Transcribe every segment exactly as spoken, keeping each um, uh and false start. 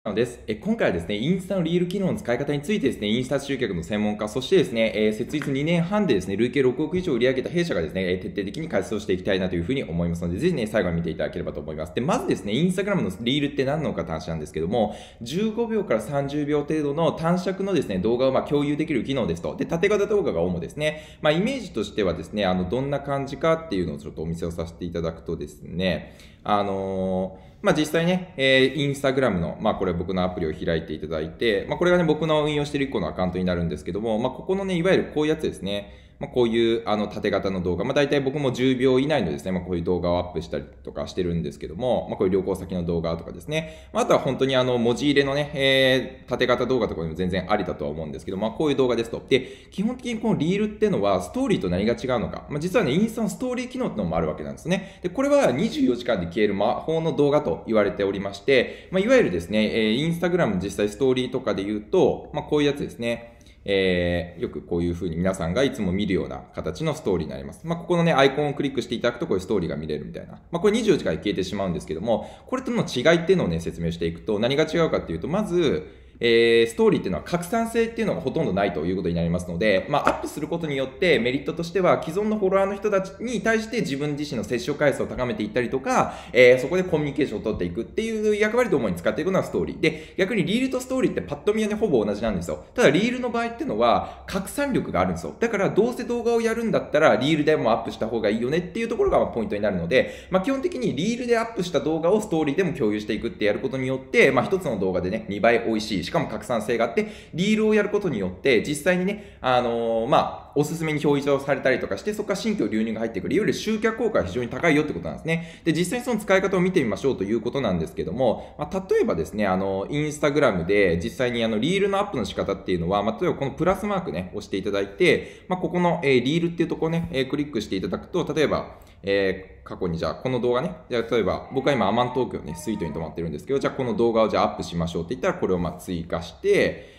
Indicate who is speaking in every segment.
Speaker 1: です。え今回はですね、インスタのリール機能の使い方についてですね、インスタ集客の専門家、そしてですね、えー、設立にねんはんでですね、累計ろくおく以上売り上げた弊社がですね、えー徹底的に活動していきたいなというふうに思いますので、ぜひね、最後まで見ていただければと思います。で、まずですね、インスタグラムのリールって何なのかって話なんですけども、じゅうごびょうからさんじゅうびょう程度の短尺のですね、動画をまあ共有できる機能ですと。で、縦型動画が主ですね。まあ、イメージとしてはですね、あの、どんな感じかっていうのをちょっとお見せをさせていただくとですね、あのーまあ、実際ね、えー、インスタグラムの、まあ、これ僕のアプリを開いていただいて、まあ、これがね、僕の運用しているいっこのアカウントになるんですけども、まあ、ここのね、いわゆるこういうやつですね。まあ、こういうあの縦型の動画、まあ、大体僕もじゅうびょう以内のですね、まあ、こういう動画をアップしたりとかしてるんですけども、まあ、こういう旅行先の動画とかですね、まあ、あとは本当にあの文字入れのね、えー、縦型動画とかでも全然ありだとは思うんですけど、まあ、こういう動画ですと。で、基本的にこのリールっていうのはストーリーと何が違うのか、まあ、実はね、インスタのストーリー機能っていうのもあるわけなんですね。で、これはにじゅうよじかんで消える魔法の動画と言われておりまして、まあ、いわゆるですね、えー、インスタグラム実際ストーリーとかで言うと、まあ、こういうやつですね。えー、よくこういう風に皆さんがいつも見るような形のストーリーになります。まあ、ここのね、アイコンをクリックしていただくとこういうストーリーが見れるみたいな。まあ、これにじゅうよじかんで消えてしまうんですけども、これとの違いっていうのをね、説明していくと、何が違うかっていうと、まず、えー、ストーリーっていうのは拡散性っていうのがほとんどないということになりますので、まあ、アップすることによってメリットとしては既存のフォロワーの人たちに対して自分自身の接触回数を高めていったりとか、えー、そこでコミュニケーションを取っていくっていう役割と主に使っていくのはストーリーで、逆にリールとストーリーってパッと見はねほぼ同じなんですよ。ただリールの場合っていうのは拡散力があるんですよ。だからどうせ動画をやるんだったらリールでもアップした方がいいよねっていうところがポイントになるので、まあ、基本的にリールでアップした動画をストーリーでも共有していくってやることによって、まあ、一つの動画でねにばい美味しい、しかも拡散性があって、リールをやることによって実際にね、あのー、まあおすすめに表示をされたりとかして、そこから新規流入が入ってくる、いわゆる集客効果が非常に高いよってことなんですね。で、実際にその使い方を見てみましょうということなんですけども、まあ、例えばですね、あの、インスタグラムで実際にあの、リールのアップの仕方っていうのは、まあ、例えばこのプラスマークね、押していただいて、まあ、ここの、えー、リールっていうところね、えー、クリックしていただくと、例えば、えー、過去にじゃあこの動画ね、じゃあ例えば僕は今アマン東京ね、スイートに泊まってるんですけど、じゃあこの動画をじゃあアップしましょうって言ったら、これをまあ追加して、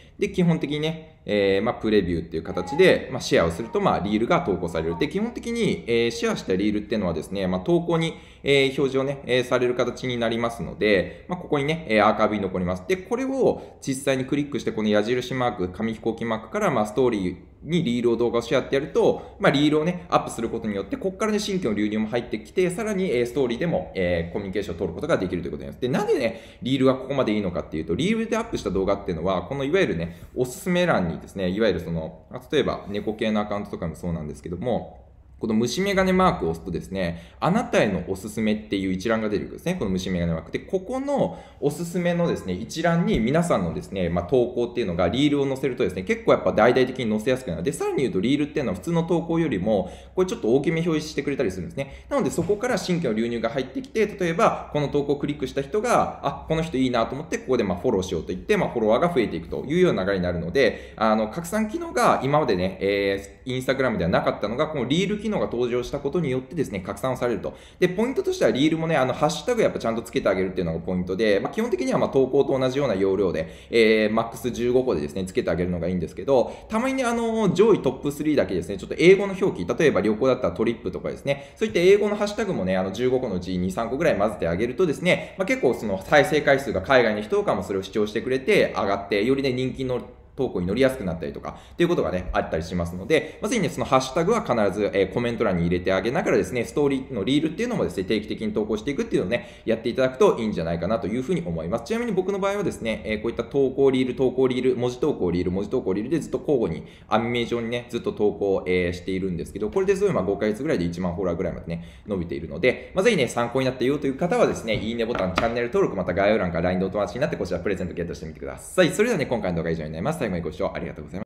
Speaker 1: で、基本的にね、えー、まあ、プレビューっていう形で、まあ、シェアをすると、まあ、リールが投稿される。で、基本的に、えー、シェアしたリールっていうのはですね、まあ、投稿に、えー、表示をね、えー、される形になりますので、まあ、ここにね、えー、アーカイブに残ります。で、これを実際にクリックして、この矢印マーク、紙飛行機マークから、まあ、ストーリーにリールを動画をシェアってやると、まあ、リールをね、アップすることによって、ここからね、新規の流入も入ってきて、さらに、えー、ストーリーでも、えー、コミュニケーションを取ることができるということです。で、なんでね、リールがここまでいいのかっていうと、リールでアップした動画っていうのは、このいわゆるね、おすすめ欄にですね、いわゆるその、例えば猫系のアカウントとかもそうなんですけども、この虫眼鏡マークを押すとですね、あなたへのおすすめっていう一覧が出てくるんですね。この虫眼鏡マークで、ここのおすすめのですね、一覧に皆さんのですね、まあ、投稿っていうのがリールを載せるとですね、結構やっぱ大々的に載せやすくなる。で、さらに言うとリールっていうのは普通の投稿よりも、これちょっと大きめ表示してくれたりするんですね。なのでそこから新規の流入が入ってきて、例えばこの投稿をクリックした人が、あ、この人いいなと思って、ここでまあフォローしようと言って、まあ、フォロワーが増えていくというような流れになるので、あの、拡散機能が今までね、えー、インスタグラムではなかったのが、このリール機能が登場したことことによってですね、拡散をされると。で、ポイントとしてはリールもね、あの、ハッシュタグやっぱちゃんとつけてあげるっていうのがポイントで、まあ、基本的にはまあ投稿と同じような要領で、えー、マックスじゅうごこでですね、つけてあげるのがいいんですけど、たまにね、あの、上位トップスリーだけですね、ちょっと英語の表記、例えば旅行だったらトリップとかですね、そういった英語のハッシュタグもね、あの、じゅうごこのうちに、さんこぐらい混ぜてあげるとですね、まあ、結構その再生回数が海外の人とかもそれを視聴してくれて上がって、よりね、人気の投稿に乗りやすくなったりとかっていうことがね、あったりしますので、まずにね、そのハッシュタグは必ず、えー、コメント欄に入れてあげながらですね、ストーリーのリールっていうのもですね、定期的に投稿していくっていうのをね、やっていただくといいんじゃないかなというふうに思います。ちなみに僕の場合はですね、えー、こういった投稿リール、投稿リール、文字投稿リール、文字投稿リールでずっと交互に網目状にね、ずっと投稿、えー、しているんですけど、これでそういうまあごかげつぐらいでいちまんフォロワーぐらいまでね、伸びているので、まあ、ぜひね、参考になっているよという方はですね、いいねボタン、チャンネル登録、また概要欄から ライン でお友達になってこちらプレゼントゲットしてみてください。それではね、今回の動画は以上になります。最後までご視聴ありがとうございました。